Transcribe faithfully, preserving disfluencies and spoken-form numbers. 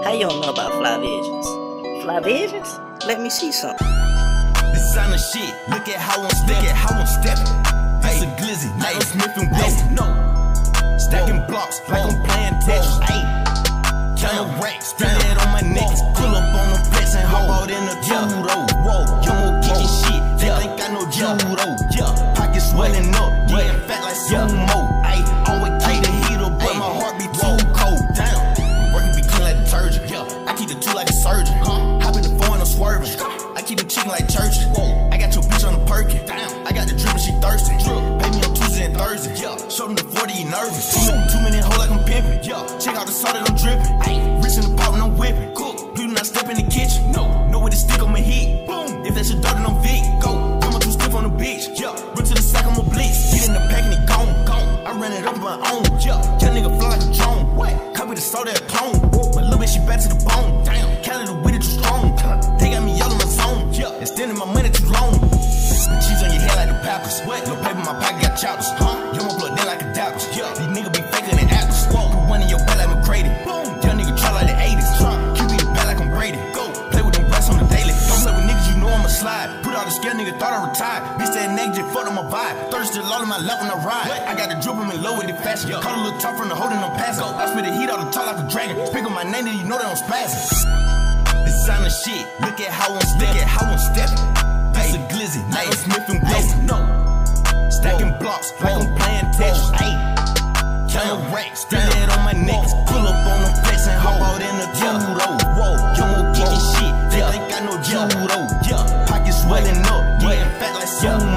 How you don't know about Fly Visions? Fly Visions? Let me see something. Designer shit, look at how I'm stepping. Look at how I'm stepping. This a glizzy, now I'm sniffing West. No, stacking blocks like I'm playing Tetris. Ayy, count racks, spin that on my neck. Pull up on the flex and hop out in the judo. Whoa, you more kicking shit. They think I know judo. Yeah, pockets swelling up, getting fat like sumo. Ayy, always keep the heat up, but my heart be too cold. Damn, working be clean like detergent. Yeah, I keep the two like a surgeon. Hop in the foreign, I'm swerving. I keep the chicken like church. Whoa, I got your bitch on the perkin. Damn, I got the drip and she thirsty. Pay me on Tuesday and Thursday. Yeah, show them the forty, you nervous. Too many, too many hoes like I'm pimping. Yeah, check out the salt that I'm dripping. Ayy, rich in the pot when I'm whipping. Cook, you do not step in the kitchen. No, know where the stick on my heat. Boom, if that's your dirt, then I'm Vic. Go, come on too stiff on the beach. Yeah, run to the sack, I'm a blitz. Get in the pack and it gone, gone. I ran it up on my own. Yeah, young nigga fly like a drone. What? Copy the salt that clone. My little bitch, she back to the bone. Damn, Canada with it too strong. They got me yelling my zone. Yeah, extending my money too long. Cheese on your head like the Packers. What? No paper in my pocket, got choppers. Huh? You my blood, they like a dappers. Yeah, these niggas be faking the apples. Whoa, put one in your back like McCrady. Boom, young nigga try like the eighties. Q B the back like I'm Brady. Go, play with them brass on the daily. Don't play with niggas, you know I'ma slide. Put all the scare nigga, thought I retired. Bitch that negative, fucked on my vibe. Thirsty all in my lap when I ride. What? I got the drip in low with the fashion. Call a little top from the holding them passing. I spit the heat out the top like a dragon. Speak on my name, then you know they don't spaz. Designer shit, look at how I'm stepping. Look at how I'm stepping. This a glizzy, now I'm sniffing West. No, stacking blocks like I'm playing Tetris. Ayy, count racks, spin that on my neck. Pull up on the flex and hop out in the judo. Whoa, you more kicking shit. They think I know judo. Yeah, pockets swelling up, getting fat like sumo.